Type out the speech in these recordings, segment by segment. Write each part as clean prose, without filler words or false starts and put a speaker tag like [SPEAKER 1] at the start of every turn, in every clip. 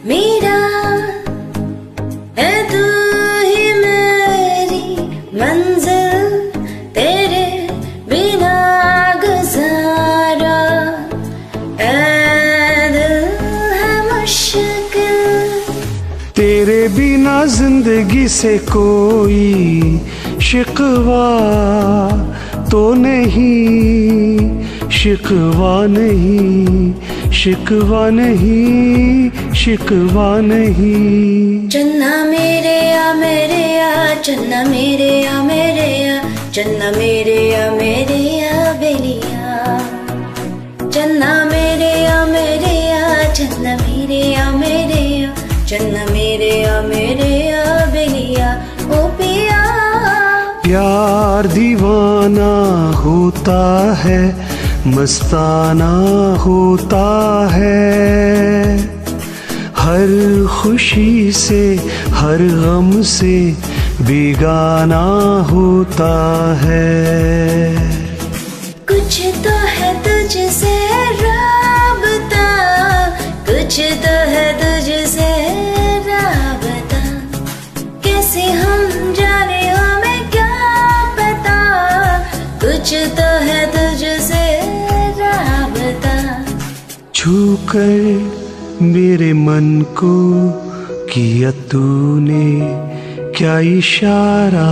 [SPEAKER 1] मेरा है तू ही मेरी मंजिल, तेरे बिना गुजारा ऐ दिल है मुश्किल।
[SPEAKER 2] तेरे बिना जिंदगी से कोई शिकवा तो नहीं, शिकवा नहीं, शिकवा नहीं, शिकवा नहीं।
[SPEAKER 1] चन्ना मेरे या चन्ना मेरे या चन्ना मेरे या बेलिया। चन्ना मेरे या चन्ना मेरे या चन्ना मेरे या बेलिया। ओ पिया
[SPEAKER 2] प्यार दीवाना होता है, मस्ताना होता है, हर खुशी से हर गम से बेगाना होता है।
[SPEAKER 1] कुछ तो है तुझसे राबता, कुछ तो है तुझसे राबता, कैसे हम जाने हमें क्या पता। कुछ तो है तुझसे राबता।
[SPEAKER 2] छू कर मेरे मन को किया तूने क्या इशारा,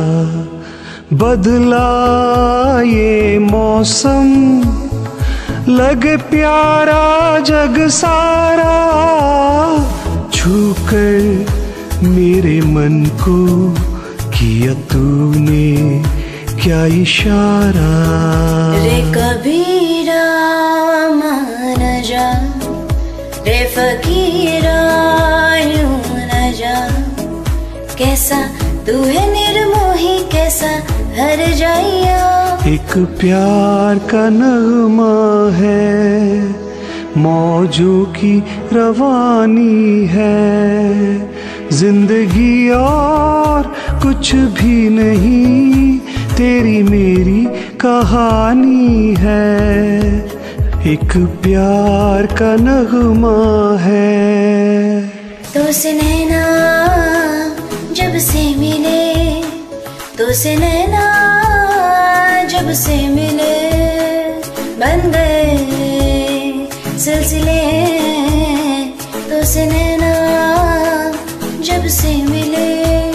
[SPEAKER 2] बदला ये मौसम लगे प्यारा जग सारा। छू कर मेरे मन को किया तूने क्या इशारा।
[SPEAKER 1] रे कबीरा मान जा, रे फकीरा यूं न जा, कैसा तू है निर्मोही कैसा हर जाइया।
[SPEAKER 2] एक प्यार का नगमा है, मौजों की रवानी है, जिंदगी और कुछ भी नहीं, तेरी मेरी कहानी है। एक प्यार का नगमा है।
[SPEAKER 1] तो से नैना जब से मिले, तो से नैना जब से मिले, बन गए सिलसिले। तो से नैना जब से मिले,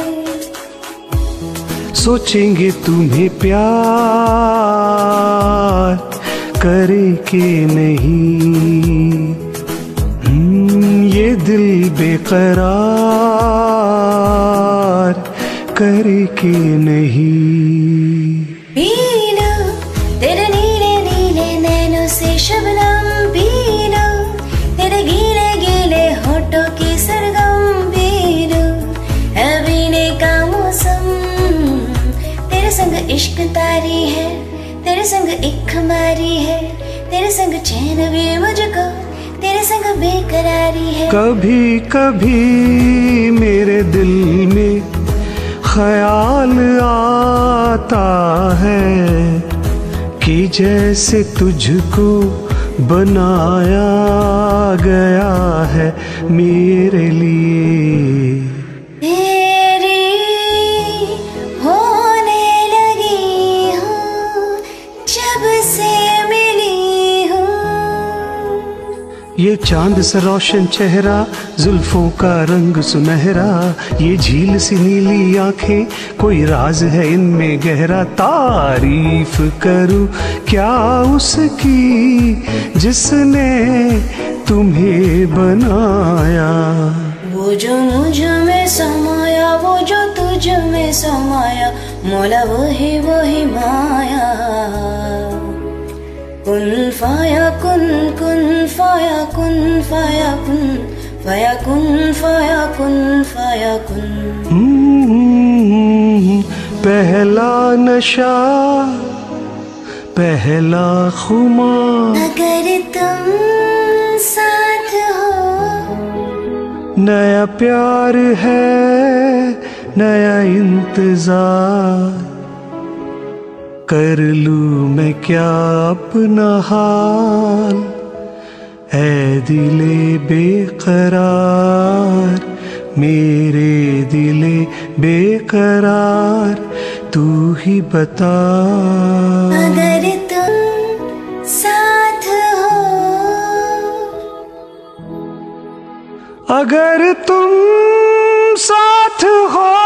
[SPEAKER 2] सोचेंगे तुम्हें प्यार करे के नहीं, ये दिल बेकरार करे के नहीं।
[SPEAKER 1] पी लो तेरे नीले नीले नैनों से शबनम, पी लो तेरे गीले गीले होठों की सरगम, पी लो है पीने का मौसम। तेरे संग इश्क तारी है, तेरे संग एक हमारी है, तेरे संग चैन भी मुझको, तेरे संग बेकरारी है।
[SPEAKER 2] कभी कभी मेरे दिल में ख्याल आता है कि जैसे तुझको बनाया गया है मेरे लिए। ये चांद सा रोशन चेहरा, जुल्फों का रंग सुनहरा, ये झील सी नीली आंखें, कोई राज है इनमें गहरा। तारीफ करूं क्या उसकी जिसने तुम्हें बनाया।
[SPEAKER 1] वो जो मुझ में समाया, वो जो तुझ में समाया, मौला वही माया। कुन फाया कुन, कुन फाया कुन, फाया कुन, फाया कुन, फाया कुन, फाया कुन।
[SPEAKER 2] पहला नशा पहला खुमार,
[SPEAKER 1] अगर तुम साथ हो,
[SPEAKER 2] नया प्यार है नया इंतजार। कर लूं मैं क्या अपना हाल, ऐ दिले बेकरार, मेरे दिले बेकरार, तू ही बता।
[SPEAKER 1] अगर तुम साथ हो,
[SPEAKER 2] अगर तुम साथ हो,